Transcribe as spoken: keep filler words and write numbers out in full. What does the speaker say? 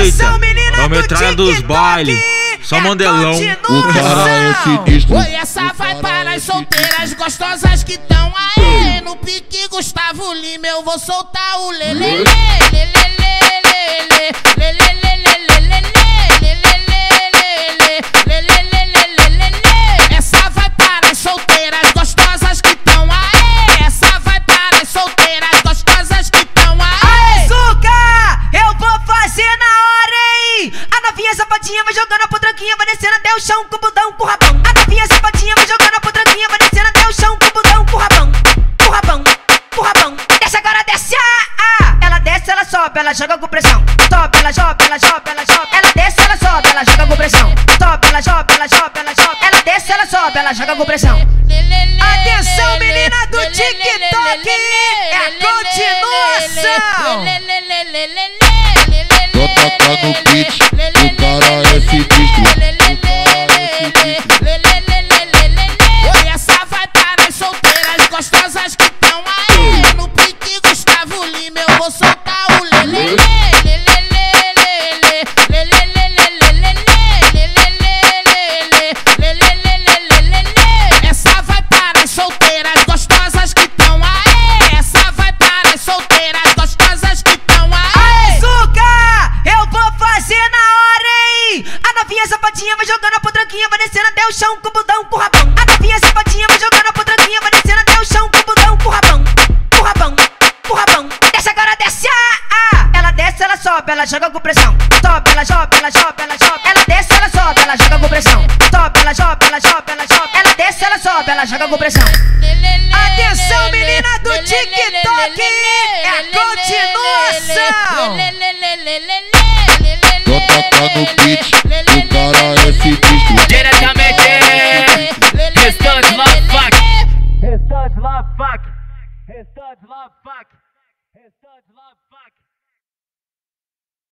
Atenção, menina do TikTok, só mandelão. O cara é sinistro. Oi, essa vai para as solteiras gostosas que tão aí. No pique Gustavo Lima eu vou soltar o lelele. Essa vai para as solteiras gostosas que tão aí. Essa vai para as solteiras gostosas que tão aí. Açúcar, eu vou fazer na hora, hein? A novinha sapatinha vai jogando a potranquinha, vai descendo até o chão com o budão com o rabão. A novinha sapatinha vai jogando a potranquinha, vai descendo até o chão com o budão com o rabão. Com o rabão, com o rabão. Desce agora, desce, ah, ah. Ela desce, ela sobe, ela joga com pressão. Sobe, ela joga, ela joga, ela joga. Ela desce, ela sobe, ela joga com pressão. Sobe, ela joga, ela joga, ela joga. Ela desce, ela sobe, ela joga com pressão. Atenção, menina do TikTok, é a continuação. Tô tocando o beat, o cara é sinistro. Oi, essa vai para as solteiras gostosas que tão aí. No pique Gustavo Lima eu vou soltar o lelele. Essa vai para as solteiras gostosas que tão aí. Essa vai para as solteiras gostosas que tão aí. Açúcar, eu vou fazer na hora, hein? A novinha sapatinha vai jogando a potranquinha, vai descendo até o chão com o budão com o rabão. A novinha sapatinha vai jogando a potranquinha, vai descendo até o chão com o budão com o rabão. Com o rabão, com o rabão. Desce agora, desce, ah, ah. Ela desce, ela sobe, ela joga com pressão. Sobe, ela joga, ela joga, ela joga. Ela desce, ela sobe, ela joga com pressão. Sobe, ela joga, ela joga, ela joga. Ela desce, ela sobe, ela joga com pressão. Atenção, menina do TikTok, é a continuação. Tô tocando o beat, o cara é sinistro. Diretamente, Restante Love Fuck. Restante Love Fuck. Restante Love Fuck. Restante Love Fuck.